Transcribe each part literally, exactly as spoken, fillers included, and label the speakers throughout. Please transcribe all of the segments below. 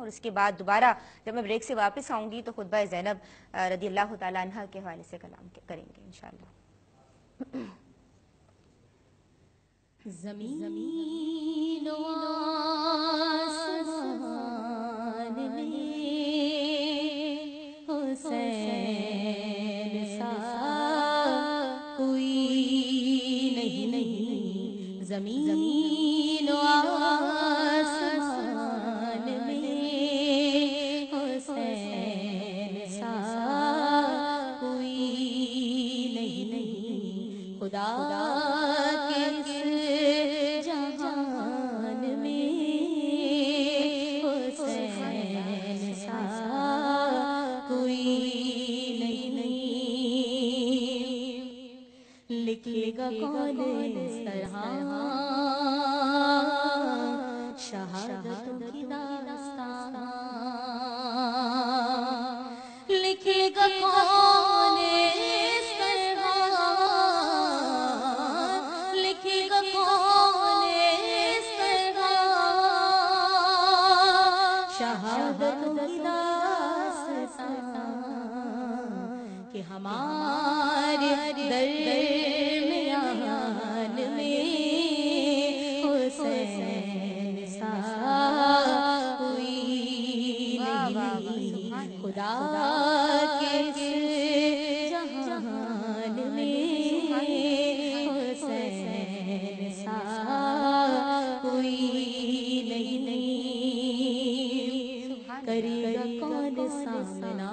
Speaker 1: اور اس کے بعد دوبارہ جب میں بریک سے واپس آؤں گی تو خطبہ زینب رضی اللہ تعالیٰ عنہ کے حوالے سے کلام کریں گے انشاءاللہ۔
Speaker 2: زمین و آسمان میں حسین سا کوئی نہیں نہیں، زمین و آسمان میں حسین سا کوئی نہیں نہیں، خدا لکھے گا کون اس طرح شہادتوں کی داستان، لکھے گا کون اس طرح، لکھے گا کون اس طرح شہادتوں کی داستان، کہ ہمارے درمیان میں حسین سا کوئی نہیں، خدا کے جہان میں حسین سا کوئی نہیں نہیں، کرے گا کون سامنا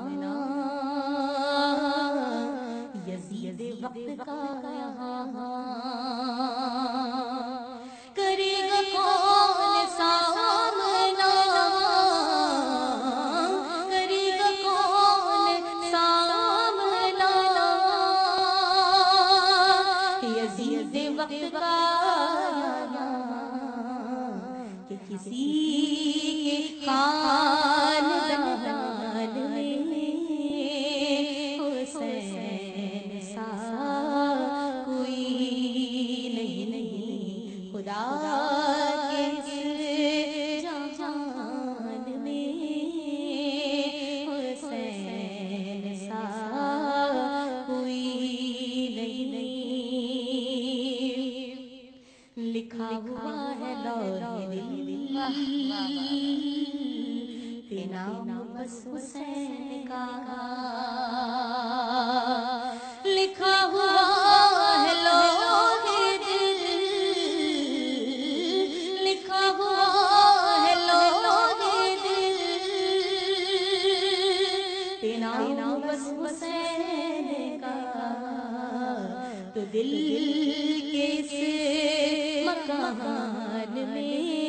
Speaker 2: یزید وقت کا یہاں، کرے گا کون سامنا، کرے گا کون سامنا یزید وقت کا یہاں، کہ کسی کے خاندان میں حسین سا کوئی نہیں نہیں، خدا کے جہان میں حسین سا کوئی نہیں نہیں، لکھا ہوا ہے لوح دل پہ نام بس حسین کا، لکھا ہوا ہے لوح دل، لکھا ہوا ہے لوح دل پہ نام بس حسین کا، تو دل کے اس مکان میں